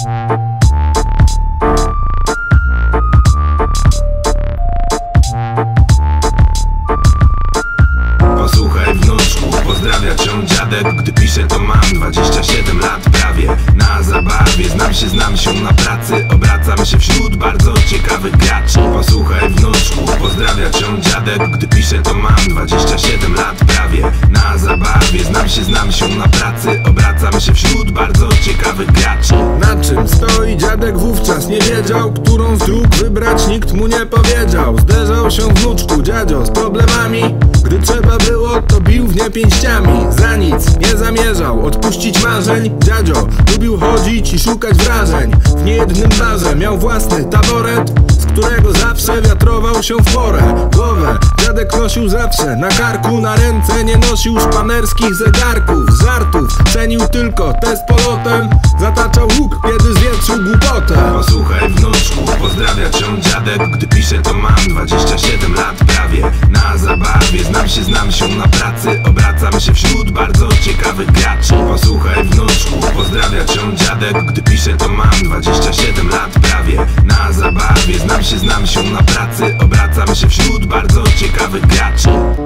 Posłuchaj wnuczku, pozdrawia cię dziadek. Gdy piszę to mam 27 lat prawie. Na zabawie znam się na pracy. Obracam się wśród bardzo ciekawych graczy. Posłuchaj wnuczku, pozdrawia cię dziadek. Gdy piszę to mam 27 lat prawie. Na zabawie znam się na pracy. Obracam się wśród bardzo ciekawych graczy. Na czym stoi dziadek wówczas nie wiedział, którą z dróg wybrać nikt mu nie powiedział. Zderzał się wnuczku dziadzio z problemami. Gdy trzeba było, to bił w nie pięściami. Za nic nie zamierzał odpuścić marzeń. Dziadzio lubił chodzić i szukać wrażeń. W niejednym barze miał własny taboret, z którego zawsze wiatrował się w porę. Głowę dziadek nosił zawsze na karku, na ręce nie nosił szpanerskich zegarków. Z żartów cenił tylko te z polotem. Zataczał łuk, kiedy zwietrzył głupotę. Posłuchaj wnuczku, pozdrawia cię dziadek. Gdy piszę to mam 27 lat prawie. Na zabawie znam się na pracy. Obracam się wśród bardzo ciekawych graczy. Posłuchaj wnuczku, pozdrawia cię dziadek. Gdy piszę to mam 27 lat prawie. Na zabawie znam się na pracy. Obracam się wśród bardzo ciekawych graczy.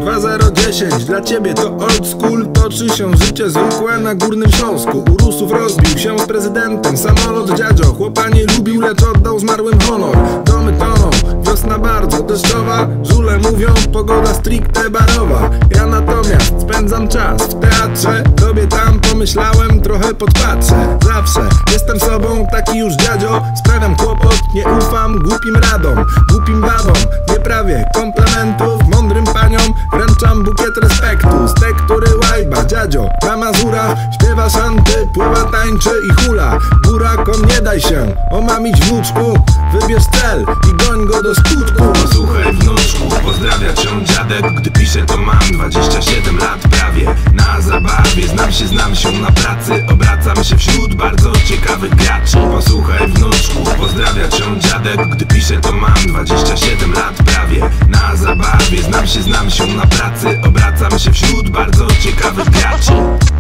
2010 dla ciebie to old school. Toczy się życie zwykłe na Górnym Śląsku. U Rusów rozbił się z prezydentem samolot dziadzio. Chłopa nie lubił, lecz oddał zmarłym honor. Domy toną, wiosna bardzo deszczowa. Żule mówią, pogoda stricte barowa. Ja natomiast spędzam czas w teatrze. Tobie tam pomyślałem, trochę podpatrzę. Zawsze jestem sobą, taki już dziadzio. Sprawiam kłopot, nie ufam głupim radom. Głupim babom, nie prawię komplementów. Mądrym paniom wręczam bukiet respektu. Z tektury łajba, dziadzio na Mazurach śpiewa szanty, pływa, tańczy i hula. Burakom nie daj się omamić wnuczku. Wybierz cel i goń go do skutku. Posłuchaj wnuczku, pozdrawia cię dziadek. Gdy piszę to mam 27 lat prawie. Na zabawie znam się na pracy. Obracam się wśród bardzo ciekawych graczy. Posłuchaj wnuczku, pozdrawia cię dziadek. Gdy piszę to mam 27 lat prawie. Na zabawie znam się na pracy. Obracam się wśród bardzo ciekawych graczy.